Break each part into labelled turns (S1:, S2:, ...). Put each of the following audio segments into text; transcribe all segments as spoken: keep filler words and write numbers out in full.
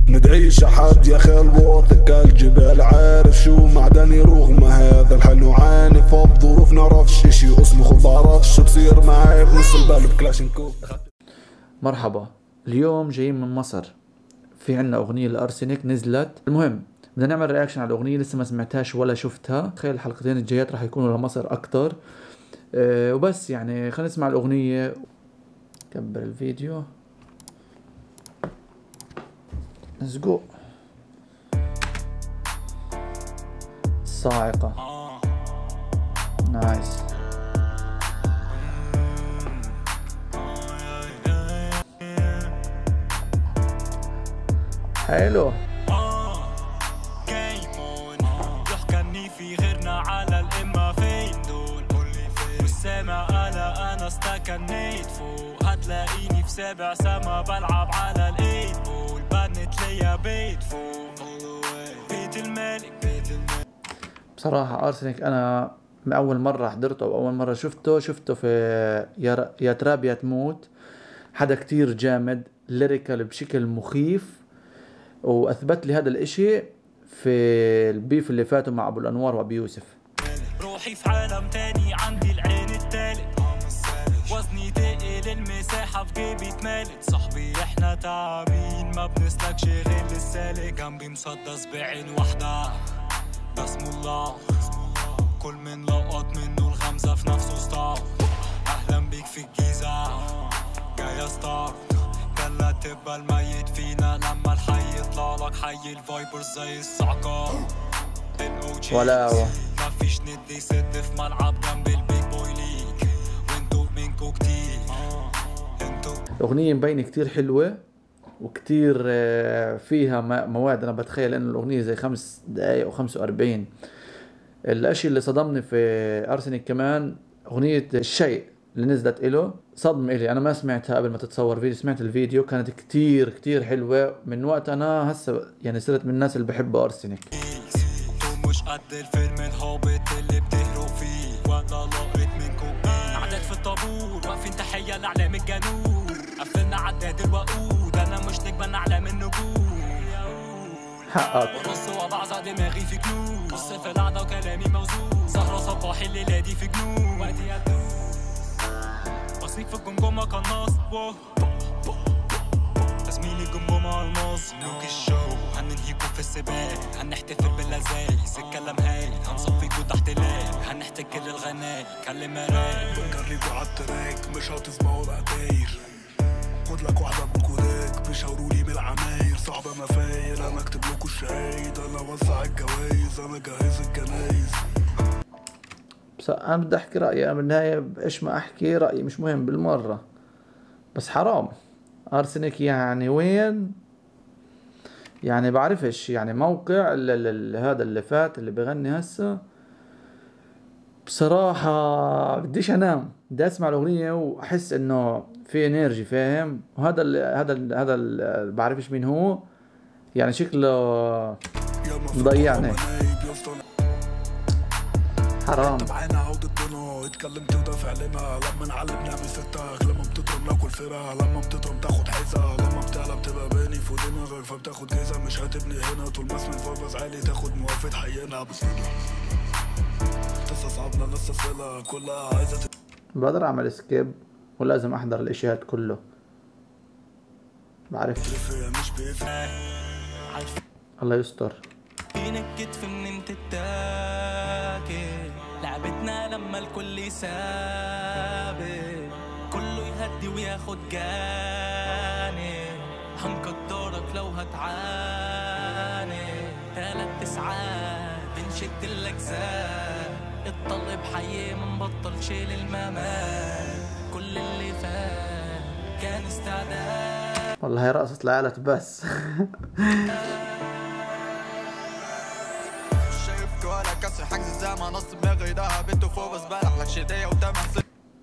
S1: ندعيش حد يا خال واثق الجبال، عارف شو معدني رغم هذا الحال نعاني فوق ظروف نعرفش اشي اصمخ وبعرفش بصير معاي بنص البال بكلاشينكوف.
S2: مرحبا، اليوم جايين من مصر، في عنا اغنية لارسنك نزلت. المهم بدنا نعمل رياكشن على الاغنية، لسه ما سمعتهاش ولا شفتها. تخيل الحلقتين الجايات راح يكونوا لمصر اكتر. أه وبس يعني خلينا نسمع الاغنية. كبر الفيديو. Let's go. صاعقة. نايس. حلو.
S3: يحكني في غيرنا على الإما فين دول والسامع أنا أنا استكنيت فوق، هتلاقيني في سابع سما بلعب على الإيد بول، بنت ليا بيت فوق بيت الملك بيت الملك.
S2: بصراحة أرسنك أنا من أول مرة حضرته أو أول مرة شفته شفته في يا يا تراب يا تموت. حدا كتير جامد، ليريكال بشكل مخيف، وأثبت لي هذا الإشي في البيف اللي فاتوا مع أبو الأنوار وأبي يوسف.
S3: روحي في عالم تاني، عندي العين التالت، وزني تقل المساحة في جيبي اتمالت. صاحبي احنا تعبين ما بنسلكش غير للسالك، جنبي مسدس بعين واحدة بسم الله، كل من لقط منه الغمزة في نفسه ستار. اهلا بيك في الجيزة جاي ستار، كلا تبقى الميت فينا لما الحي يطلع لك. حي الفايبرز زي الصعقة
S2: ولا
S3: ما فيش ند يسد في ملعب جنب البيج بوي ليج، وانتو منكو كتير انتو.
S2: الأغنية مبينة كتير حلوة وكتير فيها مواد. أنا بتخيل إنه الأغنية زي خمس دقايق أو خمسة وأربعين. الأشي اللي صدمني في أرسنك كمان أغنية الشيء اللي نزلت إله، صدمة إلي. أنا ما سمعتها قبل ما تتصور فيديو، سمعت الفيديو كانت كتير كتير حلوة. من وقت أنا هسه يعني صرت من الناس اللي بحبوا أرسنك.
S3: مش قد الفيلم الهابط اللي بتهروا فيه، ولا لقيت منكم قعدت في الطابور واقفين تحية لأعلام الجنوب، قفلنا عداد الوقود أنا مش نجم أنا أعلام النجوم.
S2: حقك
S3: ببص وبعزق دماغي في كنوز، بص في القعدة وكلامي موزون، سهرة صباحي الليلة دي في جنون، وقتي أدوس بصيك في الجمجمة قناص تزميلي الجمجمة الماس. ملوك الشو هننهيكوا في السباق، هنحتفل باللذاذ الكلام هايل، هنصفيكوا تحت لاب، هنحتكر الغناء كلم رايق.
S1: بنجريكوا عالتراك مش هتسمعوا العداير، خد لك واحدة بكوداك بيشاورولي بالعماير. صعبة مفاير انا اكتب لكوا الشهايد، انا وزع الجوايز انا جهز الجنايز.
S2: بس أنا بدي أحكي رأيي. أنا بالنهاية إيش ما أحكي رأيي مش مهم بالمرة، بس حرام أرسنك يعني وين يعني بعرفش يعني موقع ال ال هذا اللي فات اللي بغني هسه. بصراحة بديش أنام، بدي أسمع الأغنية وأحس إنه في إنرجي، فاهم؟ وهذا ال هذا ال هذا ال بعرفش مين هو، يعني شكله مضيعني. حرام.
S1: معانا عودتنا اتكلمت وده فعلنا، لما نعلم نعمل ستة، لما بتضرب ناكل الفرقة، لما بتضرب تاخد حذاء، لما بتعلى بتبقى باني فوق دماغك فبتاخد جيزة. مش هتبني هنا طول ما اسم الفرز عالي تاخد موافق حينا. بسم الله لسه صعبنا لسه سهلة كلها عايزة.
S2: بقدر أعمل سكيب ولازم أحضر الإشياء كله، بعرفش.
S1: مش بيفرق
S2: الله يستر.
S3: فين الكتف من انت التاكل، لعبتنا لما الكل يسابق، كله يهدي وياخد جانب، هنقدرك لو هتعاني. تلات تسعات بنشد الاجزاء، الطلب حي منبطل شيل الممات، كل اللي فات كان استعداد.
S2: والله هي رقصة العالة بس.
S3: ولا كسر حجز الزمن نص دماغي دهب انتو فوق بس بلح لك شدية قدام حسين.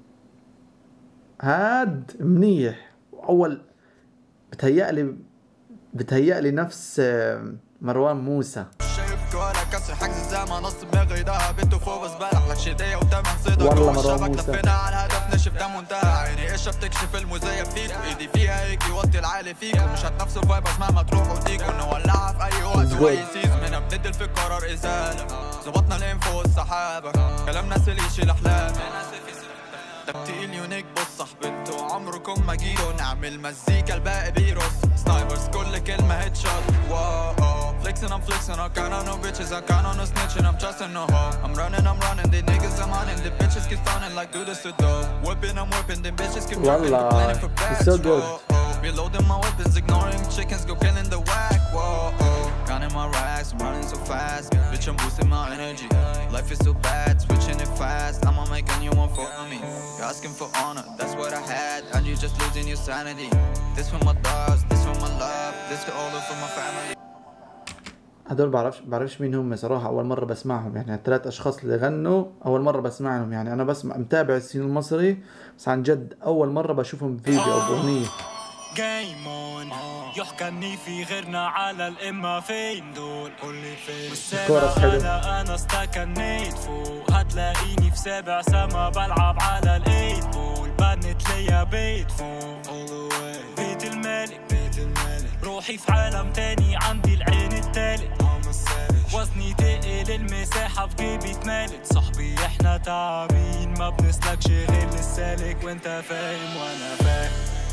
S2: هاد منيح. اول بتهيألي بتهيألي نفس مروان موسى.
S3: شايفك ولا
S4: كسر حجز الزمن نص دماغي دهب انتو فوق بس بلح لك شديه وتمن صيدك
S2: والله
S4: جوه
S2: مروان
S4: الشبك
S2: موسى.
S4: لفينا على الهدف نشف ده منتهى عيني قشة بتكشف المزيف فيك ايدي فيها هيك يوطي العالي فيك ومش هتنافسوا الفايبرز مهما تروحوا وتيجوا نولعها في اي وقت
S2: Let's go.
S4: واي سيزون بندل في قرار ازاله ظبطنا الانفو والسحابه كلام ناس اللي يشيل احلامي تقيل يونيك بص صاحبته عمركم ما جيتوا نعمل مزيكا الباقي بيرص سنايبرز كل كلمة هيد شوت واو flexing I'm flexing I got on no bitches I got on no snitching I'm trusting no hoe I'm running I'm running the niggas I'm on and the bitches keep stunning like do this to dope whipping I'm whipping the bitches keep whipping the planet for
S2: Wallah,
S4: bags
S2: it's so good.
S4: reloading my weapons ignoring chickens go killing the whack whoa counting my racks I'm running so fast bitch I'm boosting my energy life is so bad switching it fast I'ma make anyone fuck with me you're asking for honor that's what I had and you just losing your sanity this for my dogs this for my love this for all of for my family
S2: هدول بعرفش بعرفش مين هم صراحة، أول مرة بسمعهم يعني. الثلاث أشخاص اللي غنوا أول مرة بسمعهم يعني. أنا بسمع متابع السين المصري بس عن جد أول مرة بشوفهم فيديو أو بأغنية.
S3: جايمون يحكى اني في غيرنا على الامة فين دول قولي فين
S2: الكورس حلو.
S3: والسابع انا استكنيت فوق هتلاقيني في سابع سما بلعب على الايد بول بنت ليا بيت فوق بيت الملك بيت الملك روحي في عالم تاني عندي العين التالت وزني تقل المساحة في جيبي اتمالت صاحبي احنا تعبين ما بنسلكش غير للسالك وانت فاهم وانا فاهم.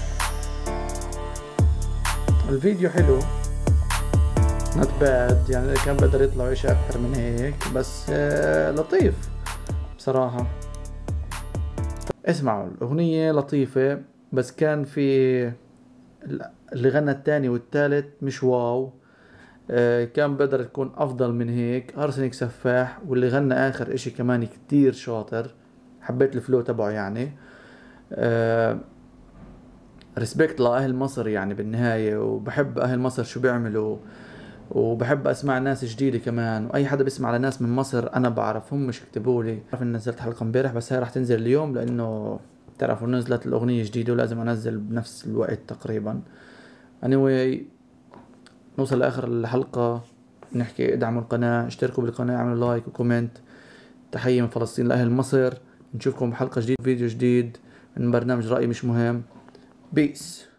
S2: الفيديو حلو not bad يعني كان بقدر يطلع إشي أكتر من هيك بس آه لطيف بصراحة. اسمعوا الأغنية لطيفة بس كان في اللي غنى التاني والتالت مش واو. آه كان بقدر تكون أفضل من هيك. أرسنك سفاح واللي غنى آخر إشي كمان كتير شاطر حبيت الفلو تبعه يعني. آه ريسبكت لأهل مصر يعني بالنهاية وبحب أهل مصر شو بيعملوا وبحب أسمع ناس جديدة كمان وأي حدا بيسمع على ناس من مصر أنا بعرفهم مش يكتبوا لي. بعرف إن نزلت حلقة امبارح بس هي راح تنزل اليوم لأنه تعرفوا نزلت الأغنية جديدة ولازم أنزل بنفس الوقت تقريبا. anyway نوصل لآخر الحلقة نحكي ادعموا القناة اشتركوا بالقناة اعملوا لايك وكومنت. تحية من فلسطين لأهل مصر. نشوفكم بحلقة جديد فيديو جديد من برنامج رأيي مش مهم. Peace.